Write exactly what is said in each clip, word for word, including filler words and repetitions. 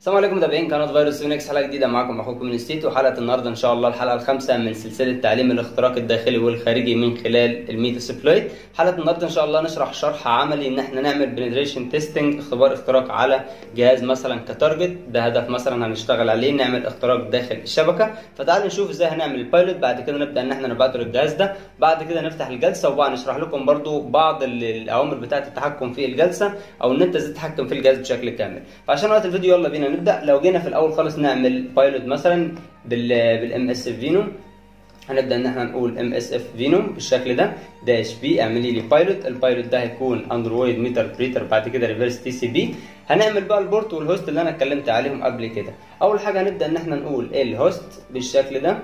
السلام عليكم متابعين قناه فيروس يونكس. حلقه جديده معاكم اخوكم من ستيت، وحلقه النهارده ان شاء الله الحلقه الخامسه من سلسله تعليم الاختراق الداخلي والخارجي من خلال الميتاسبلويت. حلقه النهارده ان شاء الله نشرح شرح عملي ان احنا نعمل بنتريشن تيستنج، اختبار اختراق على جهاز مثلا كتارجت، ده هدف مثلا هنشتغل عليه نعمل اختراق داخل الشبكه. فتعالوا نشوف ازاي هنعمل البايلوت، بعد كده نبدا ان احنا نبعته للجهاز ده، بعد كده نفتح الجلسه وبعد نشرح لكم برضو بعض الاوامر بتاعه التحكم في الجلسه او ان انت ازاي تتحكم في الجهاز بشكل كامل. فعشان وقت الفيديو يلا بينا نبدا. لو جينا في الاول خالص نعمل بايلوت مثلا بال بالام اس اف فينوم، هنبدا ان احنا نقول ام اس اف فينوم بالشكل ده داش بي اعملي لي بايلوت. البايلوت ده هيكون اندرويد ميتر بريتر، بعد كده ريفرس تي سي بي. هنعمل بقى البورت والهوست اللي انا اتكلمت عليهم قبل كده. اول حاجه هنبدا ان احنا نقول الهوست بالشكل ده،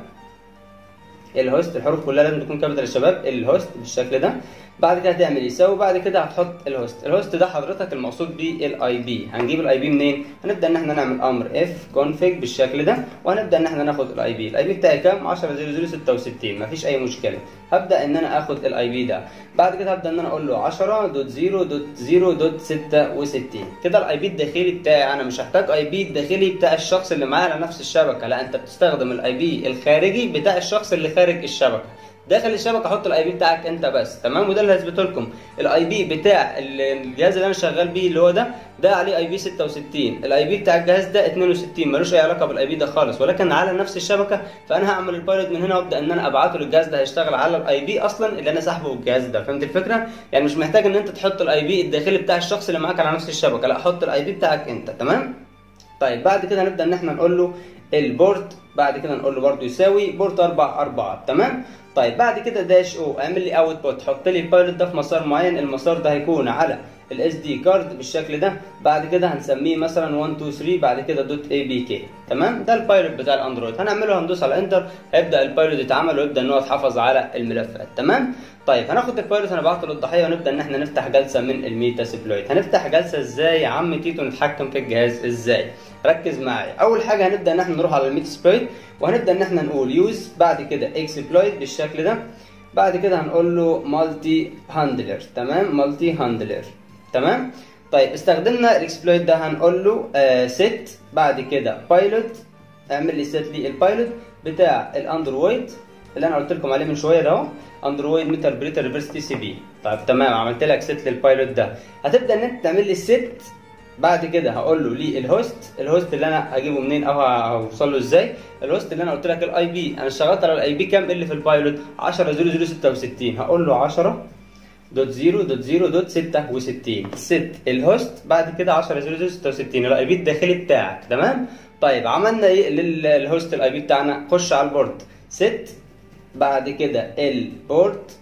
الهوست الحروف كلها لازم تكون كابيتال يا شباب، الهوست بالشكل ده. بعد كده هتعمل يساوي، بعد كده هتحط الهوست. الهوست ده حضرتك المقصود بيه الاي بي. هنجيب الاي بي منين؟ هنبدا ان احنا نعمل امر اف كونفيج بالشكل ده، وهنبدا ان احنا ناخد الاي بي. الاي بي بتاعي كام؟ عشرة صفر صفر ستة وستين، مفيش اي مشكله. هبدا ان انا اخد الاي بي ده، بعد كده هبدا ان انا اقول له عشرة دوت صفر دوت صفر دوت ستة وستين. كده الاي بي الداخلي بتاعي. انا مش هحتاج اي بي الداخلي بتاع الشخص اللي معايا على نفس الشبكه، لا انت بتستخدم الاي بي الخارجي بتاع الشخص اللي خارج الشبكه. داخل الشبكه حط الاي بي بتاعك انت بس، تمام؟ وده اللي هثبته لكم. الاي بي بتاع الجهاز اللي انا شغال بيه اللي هو ده ده عليه اي بي ستة وستين، الاي بي بتاع الجهاز ده اتنين وستين، ملوش اي علاقه بالاي بي ده خالص، ولكن على نفس الشبكه. فانا هعمل البايلوت من هنا وابدا ان انا ابعته للجهاز ده، هيشتغل على الاي بي اصلا اللي انا ساحبه بالجهاز ده. فهمت الفكره؟ يعني مش محتاج ان انت تحط الاي بي الداخلي بتاع الشخص اللي معاك على نفس الشبكه، لا حط الاي بي بتاعك انت، تمام؟ طيب بعد كده هنبدا ان احنا نقول له البورت، بعد كده نقول له برده يساوي بورت أربعة أربعة، تمام؟ طيب بعد كده داش او اعمل لي اوت بوت، حط لي البايلوت ده في مسار معين. المسار ده هيكون على الاس دي كارد بالشكل ده. بعد كده هنسميه مثلا واحد اتنين تلاتة، بعد كده دوت اي بي كي، تمام؟ ده البايلوت بتاع الاندرويد. هنعمله هندوس على انتر، هيبدا البايلوت يتعمل ويبدا ان هو يتحفظ على الملفات، تمام؟ طيب هناخد البايلوت هنبعته للضحيه ونبدا ان احنا نفتح جلسه من الميتاسبلويت. هنفتح جلسه ازاي يا عم تيتو؟ نتحكم في الجهاز ازاي؟ ركز معايا. اول حاجه هنبدا ان احنا نروح على الميتاسبلويت وهنبدا ان احنا نقول يوز، بعد كده اكسبلويت بالشكل ده، بعد كده هنقول له مالتي هاندلر، تمام؟ مالتي هاندلر، تمام؟ طيب استخدمنا الاكسبلويت ده هنقول له آه ست، بعد كده بايلوت، اعمل لي ست لي البايلوت بتاع الاندرويد اللي انا قلت لكم عليه من شويه ده اهو، اندرويد ميتر بريتر ريفرس تي سي بي. طيب تمام، عملت لك ست للبايلوت ده. هتبدا ان انت تعمل لي ست، بعد كده هقول له ليه الهوست، الهوست اللي انا هجيبه منين او هوصل له ازاي؟ الهوست اللي انا قلت لك الاي بي، انا اشتغلت على الاي بي كام اللي في البايلوت؟ عشرة صفر صفر ستة وستين. هقول له عشرة دوت صفر دوت صفر دوت ستة وستين ست الهوست، بعد كده عشرة صفر صفر ستة وستين الاي بي الداخلي بتاعك، تمام؟ طيب عملنا ايه للهوست الاي بي بتاعنا؟ خش على البورت ست، بعد كده البورت،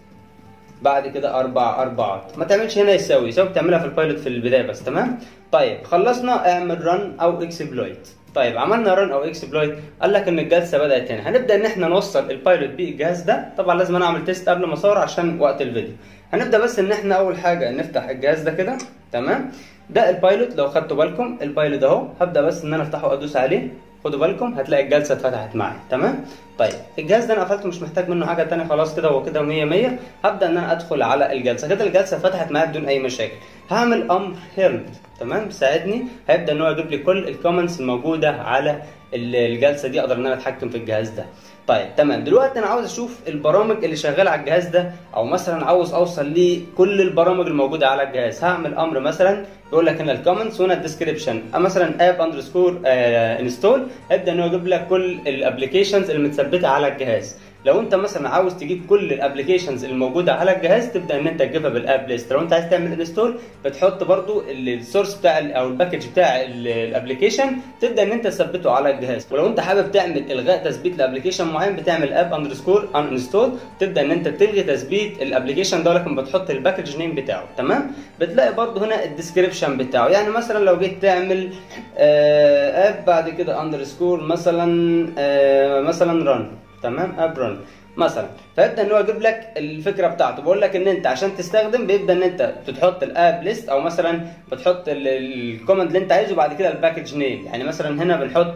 بعد كده أربعة أربعة. ما تعملش هنا يساوي يساوي، بتعملها في البايلوت في البدايه بس، تمام؟ طيب خلصنا، اعمل رن او اكسبلويت. طيب عملنا رن او اكسبلويت، قال لك ان الجلسه بدات هنا. هنبدا ان احنا نوصل البايلوت بالجهاز ده. طبعا لازم انا اعمل تيست قبل ما اصور عشان وقت الفيديو. هنبدا بس ان احنا اول حاجه نفتح الجهاز ده كده، تمام؟ ده البايلوت لو خدتوا بالكم، البايلوت اهو. هبدا بس ان انا افتحه وادوس عليه، خدوا بالكم هتلاقي الجلسه اتفتحت معايا، تمام؟ طيب الجهاز ده انا قفلته، مش محتاج منه حاجه ثانيه، خلاص كده هو كده مية مية. هبدا ان انا ادخل على الجلسه، كده الجلسه فتحت معايا بدون اي مشاكل. هعمل امر هيلب، تمام؟ ساعدني، هيبدا ان هو يجيب لي كل الكومنتس الموجوده على الجلسه دي، اقدر ان انا اتحكم في الجهاز ده. طيب تمام، دلوقتي انا عاوز اشوف البرامج اللي شغاله على الجهاز ده، او مثلا عاوز اوصل لكل البرامج الموجوده على الجهاز. هعمل امر مثلا يقول لك هنا الكومنتس وهنا الديسكربشن، مثلا اب اندرسكور انستول، هيبدا ان هو يجيب لك كل الابلكيشنز اللي متثبته على الجهاز. لو انت مثلا عاوز تجيب كل الابلكيشنز الموجوده على الجهاز تبدا ان انت تجيبها بالاب ليست. لو انت عايز تعمل انستول بتحط برضو السورس بتاع او الباكج بتاع الابلكيشن، تبدا ان انت تثبته على الجهاز. ولو انت حابب تعمل الغاء تثبيت لابلكيشن معين بتعمل اب اندرسكور ان انستول، تبدا ان انت تلغي تثبيت الابلكيشن ده، ولكن بتحط الباكج نيم بتاعه، تمام؟ بتلاقي برضو هنا الديسكربشن بتاعه. يعني مثلا لو جيت تعمل آه اب بعد كده اندرسكور مثلا آه مثلا رن، تمام؟ اب رن مثلا، فيبدا ان هو يجيب لك الفكره بتاعته. بقول لك ان انت عشان تستخدم بيبدا ان انت بتحط الاب ليست، او مثلا بتحط الكوماند اللي انت عايزه بعد كده الباكج نيم. يعني مثلا هنا بنحط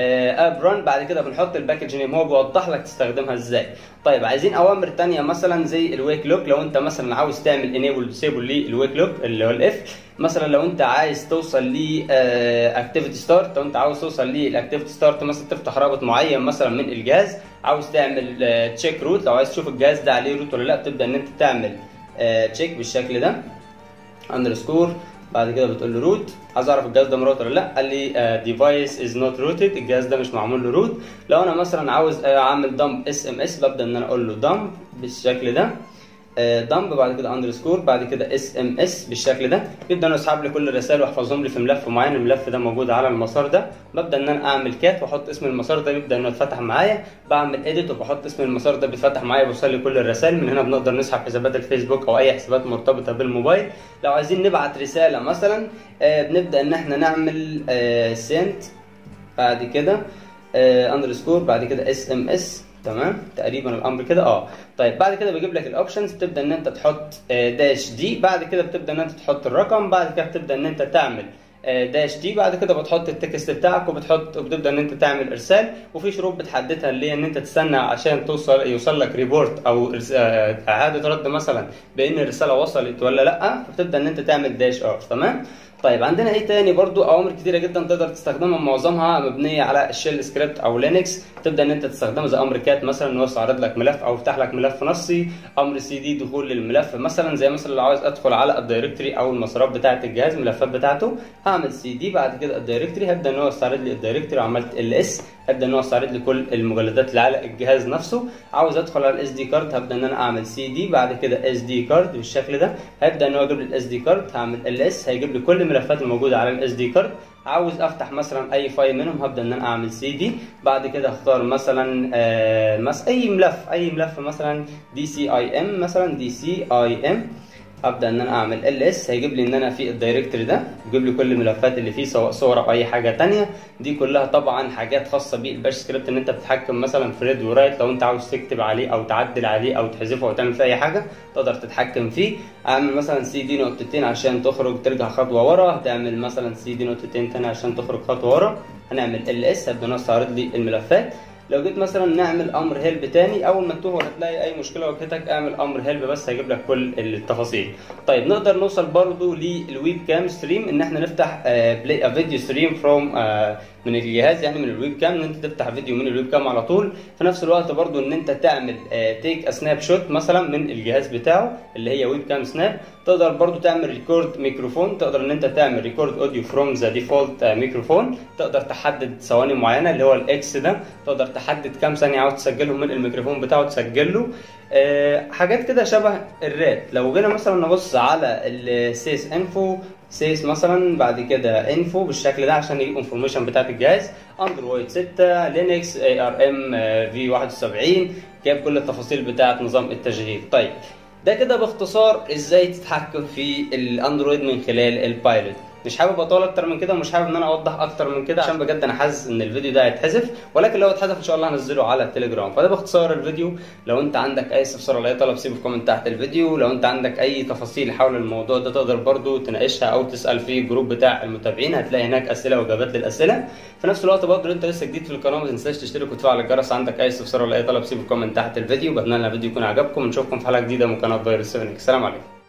اب ران، بعد كده بنحط الباكج نيم، هو بيوضح لك تستخدمها ازاي. طيب عايزين اوامر ثانيه مثلا زي الويك لوك، لو انت مثلا عاوز تعمل انيبل ديسيبل للويك لوك اللي هو الاف. مثلا لو انت عايز توصل ل اكتيفيتي ستارت، لو انت عاوز توصل للاكتيفيتي ستارت مثلا تفتح رابط معين مثلا من الجهاز، عاوز تعمل تشيك روت، لو عايز تشوف الجهاز ده عليه روت ولا لا، بتبدا ان انت تعمل تشيك بالشكل ده اندرسكور، بعد كده بتقول له روت، عايز اعرف الجهاز ده مروت ولا لا. قال لي ديفايس از نوت روتد، الجهاز ده مش معمول له روت. لو انا مثلا عاوز اعمل دمب اس ام اس، ببدا ان انا اقول له دمب بالشكل ده، دمب بعد كده اندرسكور بعد كده اس ام اس بالشكل ده، يبدا انه يسحب لي كل الرسائل ويحفظهم لي في ملف معين. الملف ده موجود على المسار ده، ببدا ان انا اعمل كات واحط اسم المسار ده، بيبدا انه يتفتح معايا. بعمل اديت وبحط اسم المسار ده بيتفتح معايا، بيوصل لي كل الرسائل. من هنا بنقدر نسحب حسابات الفيسبوك او اي حسابات مرتبطه بالموبايل. لو عايزين نبعت رساله مثلا بنبدا ان احنا نعمل سنت بعد كده اندرسكور بعد كده اس ام اس. تمام تقريبا الامر كده اه. طيب بعد كده بيجيب لك الاوبشنز، بتبدا ان انت تحط داش دي، بعد كده بتبدا ان انت تحط الرقم، بعد كده بتبدا ان انت تعمل داش دي، بعد كده بتحط التكست بتاعك وبتحط وبتبدا ان انت تعمل ارسال. وفي شروط بتحددها اللي هي ان انت تستنى عشان توصل يوصل لك ريبورت او اعاده رد مثلا بان الرساله وصلت ولا لا، فبتبدا ان انت تعمل داش ار. تمام. طيب عندنا ايه تاني؟ برضو اوامر كتيره جدا تقدر تستخدمها، معظمها مبنيه على الشيل سكريبت او لينكس. تبدا ان انت تستخدمها زي امر كات مثلا ان هو يستعرض لك ملف او يفتح لك ملف نصي، امر سي دي دخول للملف مثلا، زي مثلا لو عاوز ادخل على الدايركتوري او المسارات بتاعه الجهاز الملفات بتاعته، هعمل سي دي بعد كده الدايركتوري، هبدا ان هو يستعرض لي الدايركتوري، عملت ال اس هبدا ان هو يستعرض لي كل المجلدات اللي على الجهاز نفسه. عاوز ادخل على الاس دي كارد، هبدا ان انا اعمل سي دي بعد كده اس دي كارد بالشكل ده، هيبدا ان هو يجيب لي الاس دي كارد، هعمل ال اس هيجيب لي كل الملفات الموجوده على الاس دي كارد. عاوز افتح مثلا اي فايل منهم، هبدا ان انا اعمل سي دي، بعد كده اختار مثلا آه مس اي ملف اي ملف مثلا دي سي اي ام مثلا دي سي اي ام، هبدا ان انا اعمل ال اس هيجيب لي ان انا في الدايركتوري ده، يجيب لي كل الملفات اللي فيه سواء صور او اي حاجه ثانيه. دي كلها طبعا حاجات خاصه بالباش سكريبت، ان انت بتتحكم مثلا في ريد ورايت، لو انت عاوز تكتب عليه او تعدل عليه او تحذفه او تعمل فيه اي حاجه تقدر تتحكم فيه. اعمل مثلا سي دي نقطتين عشان تخرج ترجع خطوه ورا، هتعمل مثلا سي دي نقطتين ثاني عشان تخرج خطوه ورا، هنعمل ال اس هبدا ان استعرض لي الملفات. لو جيت مثلا نعمل امر هيلب تاني، اول ما تتوه هتلاقي اي مشكله واجهتك اعمل امر هيلب بس هيجيب لك كل التفاصيل. طيب نقدر نوصل برضو للويب كام ستريم، ان احنا نفتح بلاي فيديو ستريم فروم من الجهاز، يعني من الويب كام، ان انت تفتح فيديو من الويب كام على طول. في نفس الوقت برضو ان انت تعمل تيك سناب شوت مثلا من الجهاز بتاعه اللي هي ويب كام سناب. تقدر برضو تعمل ريكورد ميكروفون، تقدر ان انت تعمل ريكورد اوديو فروم ذا ديفولت ميكروفون، تقدر تحدد ثواني معينه اللي هو الاكس ده، تقدر تحدد كام ثانيه عاوز تسجلهم من الميكروفون بتاعه تسجل له. أه حاجات كده شبه الرات. لو جينا مثلا نبص على السيس انفو سيس مثلا بعد كده انفو بالشكل ده عشان يجيب انفورميشن بتاعت الجهاز، اندرويد ستة لينكس اي ار ام في واحد وسبعين، جايب كل التفاصيل بتاعت نظام التشغيل. طيب ده كده باختصار ازاي تتحكم في الاندرويد من خلال البايلوت. مش حابب اطول اكتر من كده ومش حابب ان انا اوضح اكتر من كده عشان بجد انا حاسس ان الفيديو ده هيتحذف، ولكن لو اتحذف ان شاء الله هنزله على التليجرام. فده باختصار الفيديو. لو انت عندك اي استفسار ولا اي طلب سيبه في كومنت تحت الفيديو. لو انت عندك اي تفاصيل حول الموضوع ده تقدر برضو تناقشها او تسال في الجروب بتاع المتابعين، هتلاقي هناك اسئله واجابات للاسئله. في نفس الوقت برضو لو انت لسه جديد في القناه ما تنساش تشترك وتفعل الجرس. عندك اي استفسار ولا اي طلب سيبه في كومنت تحت الفيديو. بتمنى الفيديو يكون عجبكم، نشوفكم في حلقه جديده من قناه فيروس سبعة. السلام عليكم.